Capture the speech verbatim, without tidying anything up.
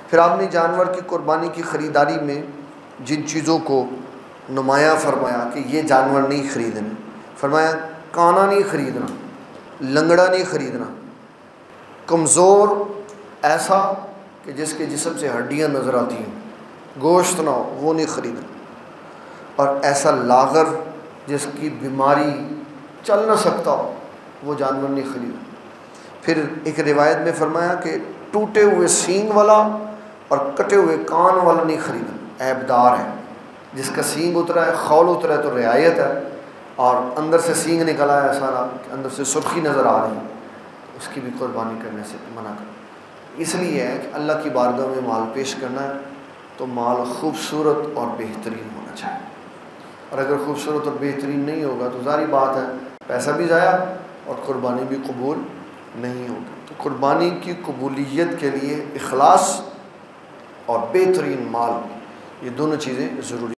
پھر آپ نے جانور کی قربانی کی خریداری میں جن چیزوں کو نمایاں فرمایا کہ یہ جانور نہیں خریدنے، فرمایا کانا نہیں خریدنا، لنگڑا نہیں خریدنا، کمزور ایسا کہ جس کے جسم سے ہڈیاں نظر آتی ہیں، گوشت نہ ہو وہ نہیں خریدنا، اور ایسا لاغر جس کی بیماری چل نہ سکتا ہو وہ جانور نہیں خریدنا۔ پھر ایک روایت میں فرمایا کہ ٹوٹے ہوئے سینگ والا اور کٹے ہوئے کان والا نہیں خریدنا، عیب دار ہے، جس کا سینگ اترا ہے، خول اترا ہے تو رعایت ہے، اور اندر سے سینگ نکلا ہے سارا، اندر سے سرخی نظر آ رہی ہے، اس کی بھی قربانی کرنے سے منع کر۔ اس لیے ہے کہ اللہ کی بارگاہ میں مال پیش کرنا ہے تو مال خوبصورت اور بہترین ہونا چاہیے، اور اگر خوبصورت اور بہترین نہیں ہوگا تو ظاہری بات ہے پیسہ بھی ضائع اور قربانی بھی قبول نہیں ہوگی۔ تو قربانی کی قبولیت کے لیے اخلاص اور بہترین مال، یہ دونوں چیزیں ضروری